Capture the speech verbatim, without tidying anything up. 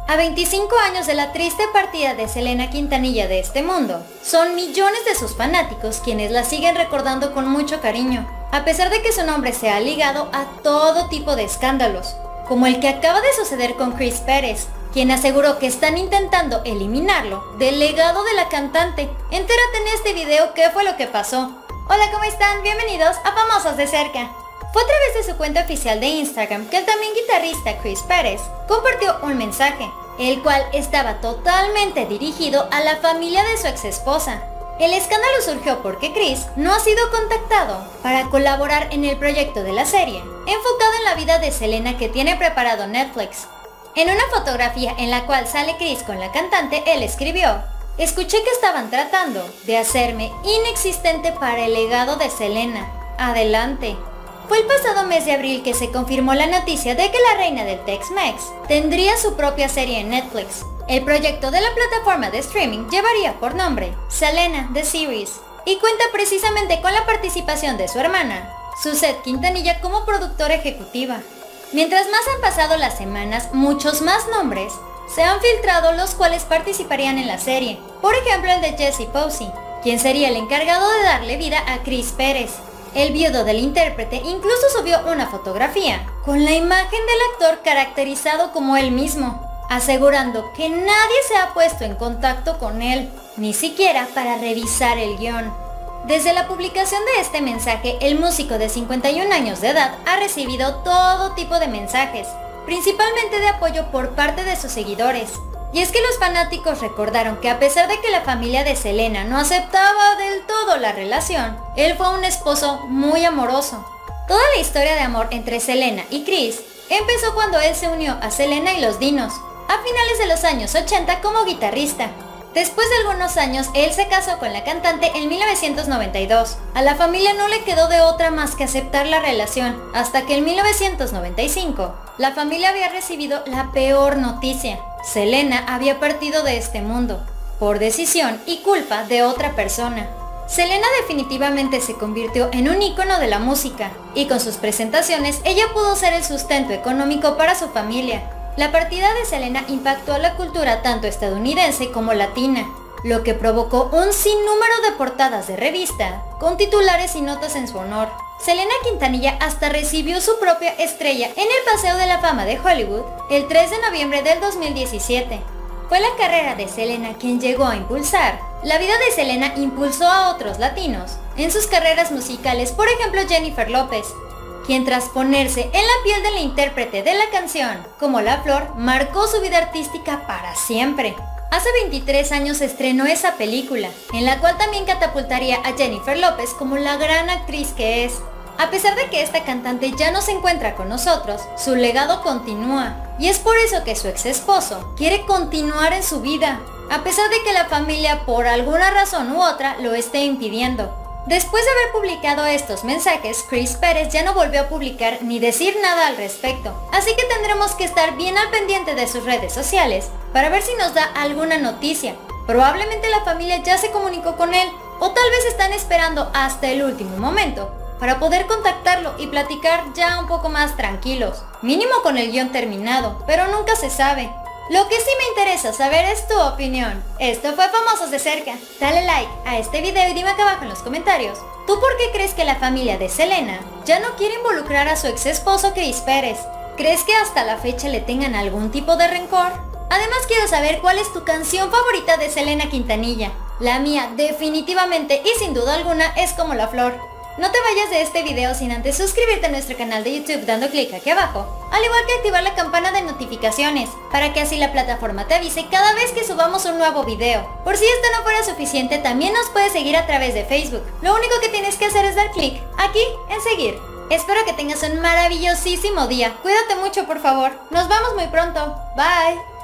A veinticinco años de la triste partida de Selena Quintanilla de este mundo, son millones de sus fanáticos quienes la siguen recordando con mucho cariño, a pesar de que su nombre se ha ligado a todo tipo de escándalos, como el que acaba de suceder con Chris Pérez, quien aseguró que están intentando eliminarlo del legado de la cantante. Entérate en este video qué fue lo que pasó. Hola, ¿cómo están? Bienvenidos a Famosos de Cerca. Fue a través de su cuenta oficial de Instagram que el también guitarrista Chris Pérez compartió un mensaje, el cual estaba totalmente dirigido a la familia de su ex esposa. El escándalo surgió porque Chris no ha sido contactado para colaborar en el proyecto de la serie, enfocado en la vida de Selena que tiene preparado Netflix. En una fotografía en la cual sale Chris con la cantante, él escribió: "Escuché que estaban tratando de hacerme inexistente para el legado de Selena. Adelante". Fue el pasado mes de abril que se confirmó la noticia de que la reina del Tex-Mex tendría su propia serie en Netflix. El proyecto de la plataforma de streaming llevaría por nombre Selena The Series y cuenta precisamente con la participación de su hermana, Suzette Quintanilla, como productora ejecutiva. Mientras más han pasado las semanas, muchos más nombres se han filtrado los cuales participarían en la serie. Por ejemplo, el de Jesse Posey, quien sería el encargado de darle vida a Chris Pérez. El viudo del intérprete incluso subió una fotografía con la imagen del actor caracterizado como él mismo, asegurando que nadie se ha puesto en contacto con él, ni siquiera para revisar el guión. Desde la publicación de este mensaje, el músico de cincuenta y un años de edad ha recibido todo tipo de mensajes, principalmente de apoyo por parte de sus seguidores. Y es que los fanáticos recordaron que a pesar de que la familia de Selena no aceptaba del todo la relación, él fue un esposo muy amoroso. Toda la historia de amor entre Selena y Chris empezó cuando él se unió a Selena y los Dinos, a finales de los años ochenta como guitarrista. Después de algunos años, él se casó con la cantante en mil novecientos noventa y dos. A la familia no le quedó de otra más que aceptar la relación, hasta que en mil novecientos noventa y cinco, la familia había recibido la peor noticia. Selena había partido de este mundo, por decisión y culpa de otra persona. Selena definitivamente se convirtió en un ícono de la música, y con sus presentaciones ella pudo ser el sustento económico para su familia. La partida de Selena impactó a la cultura tanto estadounidense como latina, lo que provocó un sinnúmero de portadas de revista, con titulares y notas en su honor. Selena Quintanilla hasta recibió su propia estrella en el Paseo de la Fama de Hollywood el tres de noviembre del dos mil diecisiete. Fue la carrera de Selena quien llegó a impulsar. La vida de Selena impulsó a otros latinos en sus carreras musicales, por ejemplo Jennifer López, quien tras ponerse en la piel de la intérprete de la canción Como la Flor, marcó su vida artística para siempre. Hace veintitrés años se estrenó esa película, en la cual también catapultaría a Jennifer López como la gran actriz que es. A pesar de que esta cantante ya no se encuentra con nosotros, su legado continúa, y es por eso que su ex esposo quiere continuar en su vida, a pesar de que la familia por alguna razón u otra lo esté impidiendo. Después de haber publicado estos mensajes, Chris Pérez ya no volvió a publicar ni decir nada al respecto, así que tendremos que estar bien al pendiente de sus redes sociales para ver si nos da alguna noticia. Probablemente la familia ya se comunicó con él, o tal vez están esperando hasta el último momento para poder contactarlo y platicar ya un poco más tranquilos, mínimo con el guión terminado, pero nunca se sabe. Lo que sí me interesa saber es tu opinión. Esto fue Famosos de Cerca. Dale like a este video y dime acá abajo en los comentarios, ¿tú por qué crees que la familia de Selena ya no quiere involucrar a su ex esposo Chris Pérez? ¿Crees que hasta la fecha le tengan algún tipo de rencor? Además quiero saber cuál es tu canción favorita de Selena Quintanilla. La mía definitivamente y sin duda alguna es Como la Flor. No te vayas de este video sin antes suscribirte a nuestro canal de YouTube dando clic aquí abajo, al igual que activar la campana de notificaciones, para que así la plataforma te avise cada vez que subamos un nuevo video. Por si esto no fuera suficiente, también nos puedes seguir a través de Facebook. Lo único que tienes que hacer es dar clic aquí en seguir. Espero que tengas un maravillosísimo día. Cuídate mucho, por favor. Nos vemos muy pronto. Bye.